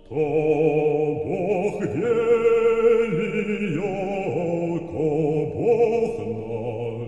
То Бог велия, ко Бог наш.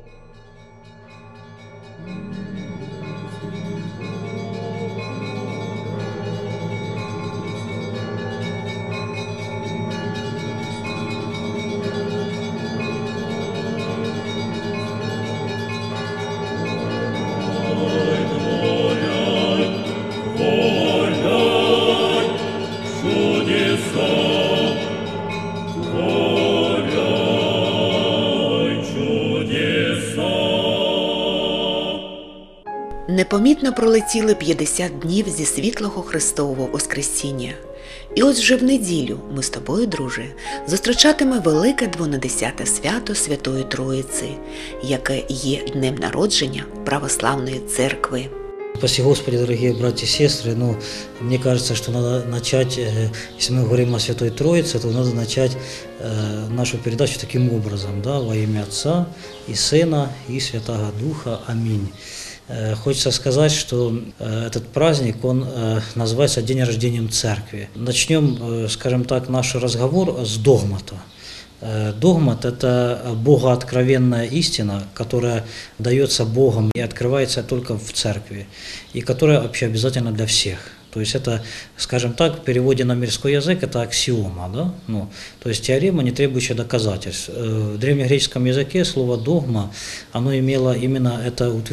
Непомітно пролетіли 50 днів зі світлого Христового Воскресіння. І ось вже в неділю ми з тобою, друже, зустрічатиме велике 12-те свято Святої Троїці, яке є днем народження Православної Церкви. Спаси Господи, дорогие братья и сестры. Мне кажется, что надо начать, если мы говорим о Святой Троице, то надо начать нашу передачу таким образом, да, во имя Отца и Сына и Святого Духа. Аминь. Хочется сказать, что этот праздник, он называется День рождения Церкви. Начнем, скажем так, наш разговор с догмата. Догмат – это богооткровенная истина, которая дается Богом и открывается только в церкви, и которая общеобязательна для всех. То есть это, скажем так, в переводе на мирской язык это аксиома, да? То есть теорема, не требующая доказательств. В древнегреческом языке слово «догма», оно имело именно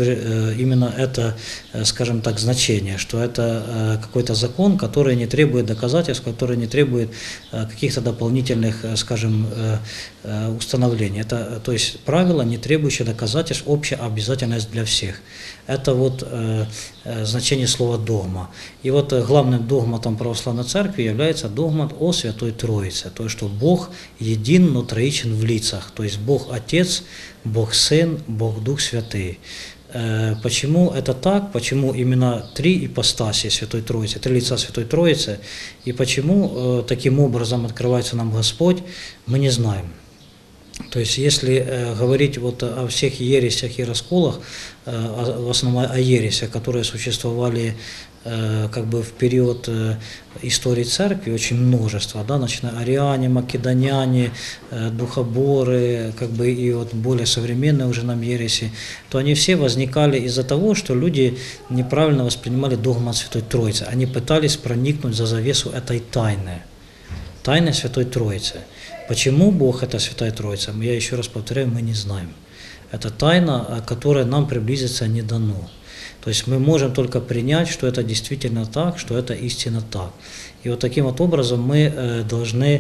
это, скажем так, значение, что это какой-то закон, который не требует доказательств, который не требует каких-то дополнительных, скажем, установлений. Это, то есть правило, не требующее доказательств, общая обязательность для всех. Это вот значение слова «догма». И вот главным догматом православной церкви является догмат о Святой Троице, то есть что Бог един, но троичен в лицах, то есть Бог Отец, Бог Сын, Бог Дух Святый. Почему это так? Почему именно три ипостаси Святой Троицы, три лица Святой Троицы, и почему таким образом открывается нам Господь, мы не знаем. То есть, если говорить вот о всех ересях и расколах, в основном о ересях, которые существовали как бы в период истории церкви, очень множество, да, начиная ариане, македоняне, духоборы, как бы и вот более современные уже нам ереси, то они все возникали из-за того, что люди неправильно воспринимали догмат Святой Троицы. Они пытались проникнуть за завесу этой тайны Святой Троицы. Почему Бог – это Святая Троица? Я еще раз повторяю, мы не знаем. Это тайна, которая нам приблизиться не дано. То есть мы можем только принять, что это действительно так, что это истинно так. И вот таким вот образом мы должны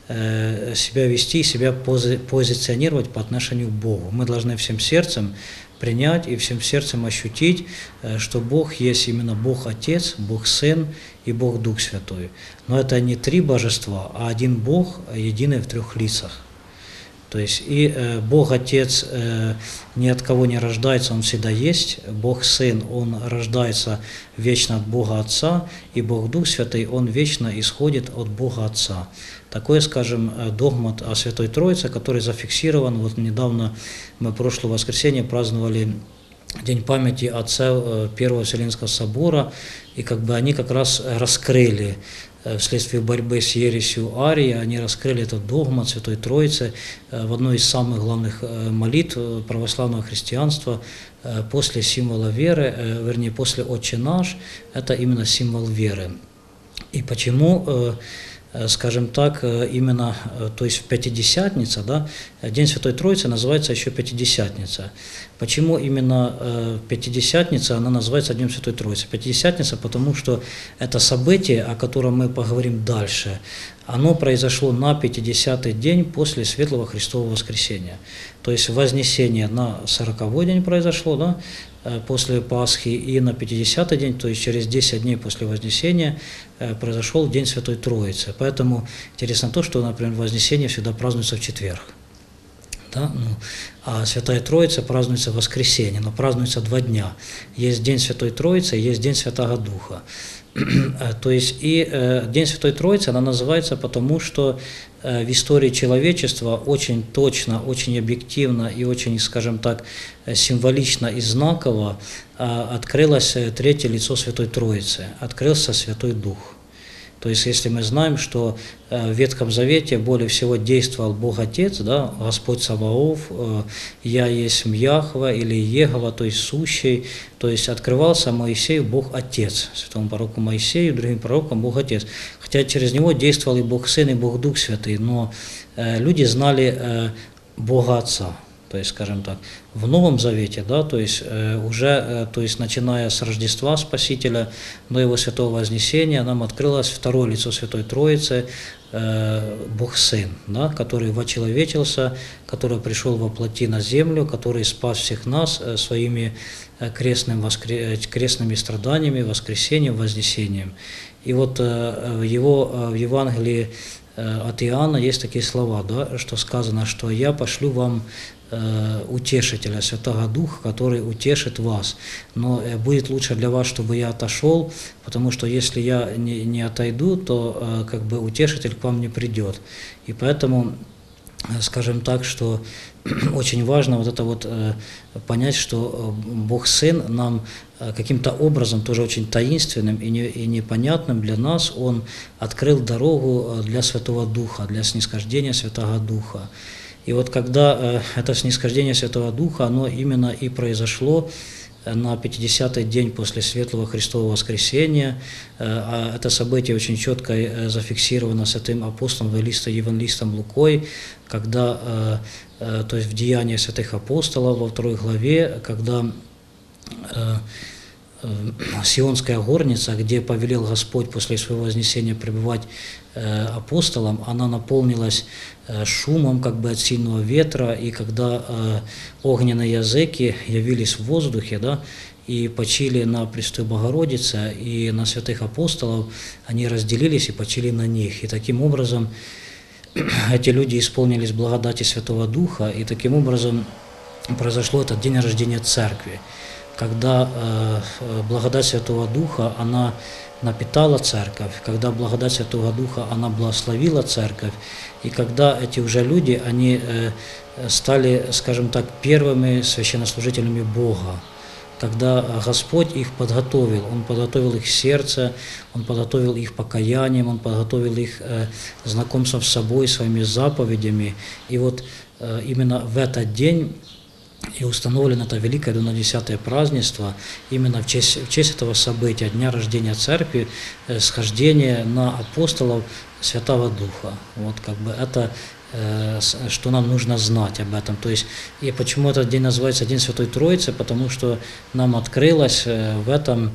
себя вести, себя позиционировать по отношению к Богу. Мы должны всем сердцем принять и всем сердцем ощутить, что Бог есть именно Бог Отец, Бог Сын и Бог Дух Святой. Но это не три божества, а один Бог, единый в трех лицах. То есть и Бог Отец ни от кого не рождается, Он всегда есть. Бог Сын, Он рождается вечно от Бога Отца, и Бог Дух Святый, Он вечно исходит от Бога Отца. Такой, скажем, догмат о Святой Троице, который зафиксирован. Вот недавно мы прошлое воскресенье праздновали День памяти отцов Первого Вселенского собора, и как бы они как раз раскрыли вследствие борьбы с ересью Арии, они раскрыли этот догмат Святой Троицы в одной из самых главных молитв православного христианства после символа веры, вернее, после «Отче наш», это именно символ веры. И почему, скажем так, именно, то есть в Пятидесятница, да, День Святой Троицы называется еще Пятидесятница. Почему именно Пятидесятница, она называется Днем Святой Троицы? Пятидесятница, потому что это событие, о котором мы поговорим дальше, оно произошло на 50-й день после Светлого Христового Воскресения. То есть Вознесение на 40-й день произошло, да, после Пасхи, и на 50-й день, то есть через 10 дней после Вознесения, произошел День Святой Троицы. Поэтому интересно то, что, например, Вознесение всегда празднуется в четверг. Да? А Святая Троица празднуется в воскресенье, но празднуется 2 дня. Есть День Святой Троицы, есть День Святого Духа. То есть и День Святой Троицы, она называется потому, что в истории человечества очень точно, очень объективно и очень, скажем так, символично и знаково открылось третье лицо Святой Троицы, открылся Святой Дух. То есть, если мы знаем, что в Ветхом Завете более всего действовал Бог Отец, да, Господь Саваоф, «Я есть Яхва» или «Егова», то есть «Сущий», то есть открывался Моисею Бог Отец, святому пророку Моисею, другим пророкам Бог Отец. Хотя через него действовал и Бог Сын, и Бог Дух Святый, но люди знали Бога Отца. То есть, скажем так, в Новом Завете, да, то есть уже, то есть начиная с Рождества Спасителя до Его Святого Вознесения, нам открылось второе лицо Святой Троицы, Бог Сын, да, который вочеловечился, который пришел во плоти на землю, который спас всех нас своими крестными страданиями, воскресением, вознесением. И вот в Евангелии от Иоанна есть такие слова, да, что сказано, что «Я пошлю вам утешителя, Святого Духа, который утешит вас. Но будет лучше для вас, чтобы я отошел, потому что если я не отойду, то как бы утешитель к вам не придет». И поэтому, скажем так, что очень важно вот это вот понять, что Бог Сын нам каким-то образом, тоже очень таинственным и непонятным для нас, Он открыл дорогу для Святого Духа, для снисхождения Святого Духа. И вот когда это снисхождение Святого Духа, оно именно и произошло на 50-й день после Светлого Христового Воскресения. Это событие очень четко зафиксировано святым апостолом, евангелистом Лукой, когда, то есть в Деяниях святых апостолов во 2 главе, когда Сионская горница, где повелел Господь после своего вознесения пребывать апостолам, она наполнилась шумом как бы от сильного ветра, и когда огненные языки явились в воздухе, да, и почили на Пресвятую Богородицу и на святых апостолов, они разделились и почили на них. И таким образом эти люди исполнились благодати Святого Духа, и таким образом произошло этот день рождения Церкви, когда благодать Святого Духа, она напитала Церковь, когда благодать Святого Духа, она благословила Церковь, и когда эти уже люди, они стали, скажем так, первыми священнослужителями Бога, когда Господь их подготовил, Он подготовил их сердце, Он подготовил их покаянием, Он подготовил их знакомством с собой, своими заповедями, и вот именно в этот день и установлено это великое Двунадесятое празднество именно в честь этого события, дня рождения Церкви, схождения на апостолов Святого Духа. Вот как бы это, что нам нужно знать об этом. То есть, и почему этот день называется День Святой Троицы? Потому что нам открылось в этом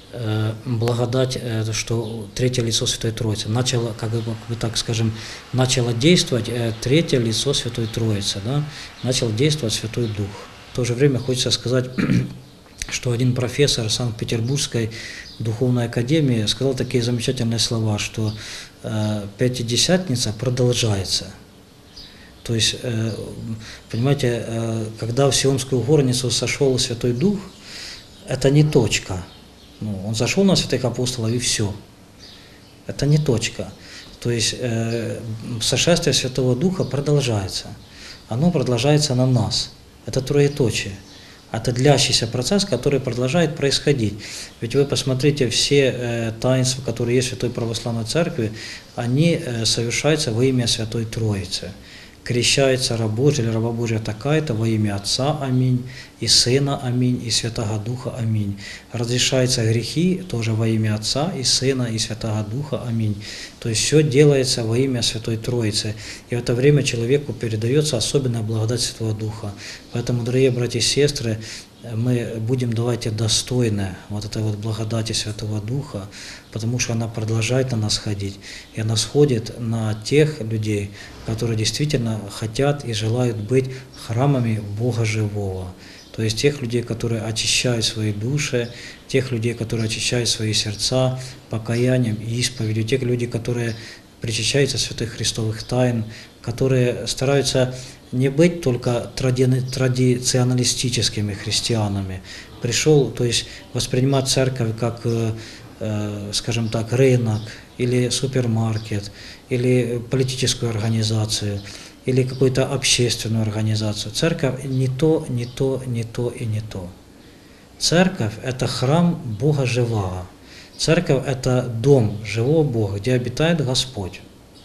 благодать, что третье лицо Святой Троицы. Начало, как бы так скажем, начало действовать третье лицо Святой Троицы, да? Начал действовать Святой Дух. В то же время хочется сказать, что один профессор Санкт-Петербургской духовной академии сказал такие замечательные слова, что Пятидесятница продолжается. То есть, понимаете, когда в Сионскую горницу сошел Святой Дух, это не точка. Он зашел на святых апостолов и все. Это не точка. То есть сошествие Святого Духа продолжается. Оно продолжается на нас. Это троеточие. Это длящийся процесс, который продолжает происходить. Ведь вы посмотрите, все таинства, которые есть в Святой Православной Церкви, они совершаются во имя Святой Троицы. Крещается раб Божий или раба Божия такая-то во имя Отца, аминь, и Сына, аминь, и Святого Духа, аминь. Разрешаются грехи тоже во имя Отца, и Сына, и Святого Духа, аминь. То есть все делается во имя Святой Троицы. И в это время человеку передается особенная благодать Святого Духа. Поэтому, дорогие братья и сестры, мы будем, давайте, достойны вот этой вот благодати Святого Духа, потому что она продолжает на нас ходить, и она сходит на тех людей, которые действительно хотят и желают быть храмами Бога Живого. То есть тех людей, которые очищают свои души, тех людей, которые очищают свои сердца покаянием и исповедью, тех людей, которые причащаются святых христовых тайн, которые стараются не быть только традиционалистическими христианами. Пришел, то есть воспринимать церковь как, скажем так, рынок, или супермаркет, или политическую организацию, или какую-то общественную организацию. Церковь не то, не то, не то и не то. Церковь – это храм Бога Живого. Церковь – это дом живого Бога, где обитает Господь.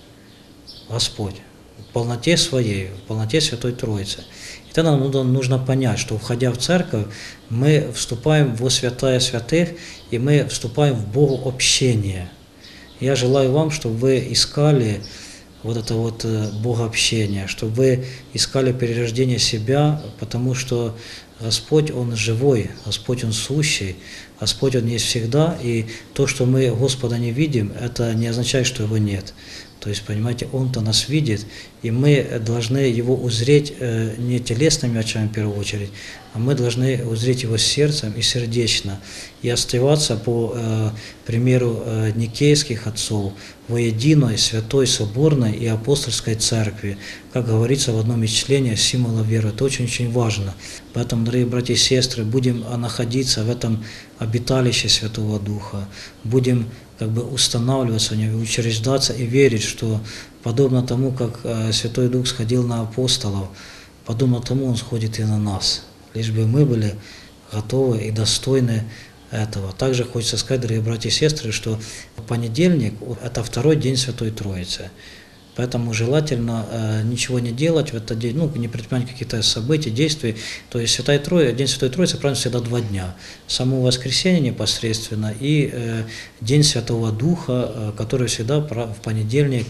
Господь в полноте Своей, в полноте Святой Троицы. И тогда нам нужно понять, что, входя в церковь, мы вступаем во святая святых, и мы вступаем в Богообщение. Я желаю вам, чтобы вы искали вот это вот богообщение, чтобы вы искали перерождение себя, потому что Господь, Он живой, Господь, Он сущий, Господь, Он есть всегда, и то, что мы Господа не видим, это не означает, что Его нет. То есть, понимаете, Он-то нас видит, и мы должны Его узреть не телесными очами в первую очередь, а мы должны узреть Его сердцем и сердечно, и оставаться по примеру никейских отцов во единой, святой, соборной и апостольской церкви, как говорится в одном из членов символа веры. Это очень-очень важно. Поэтому, дорогие братья и сестры, будем находиться в этом обиталище Святого Духа, будем устанавливаться в нем, учреждаться и верить, что подобно тому, как Святой Дух сходил на апостолов, подобно тому Он сходит и на нас, лишь бы мы были готовы и достойны этого. Также хочется сказать, дорогие братья и сестры, что понедельник – это второй день Святой Троицы. Поэтому желательно ничего не делать в этот день, не предпринимать какие-то события, действия. То есть День Святой Троицы празднуется всегда 2 дня. Само воскресенье непосредственно и День Святого Духа, который всегда в понедельник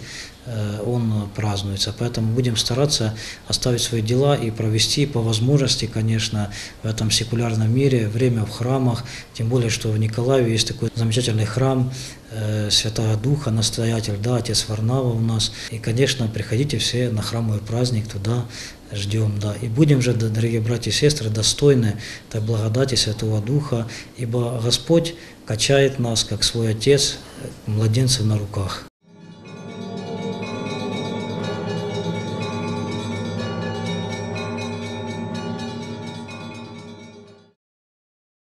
он празднуется. Поэтому будем стараться оставить свои дела и провести по возможности, конечно, в этом секулярном мире время в храмах. Тем более, что в Николаеве есть такой замечательный храм Святого Духа, настоятель, отец Варнава у нас. И, конечно, приходите все на храмовый праздник, туда ждем. И будем же, дорогие братья и сестры, достойны той благодати Святого Духа, ибо Господь качает нас, как свой Отец, младенцев на руках.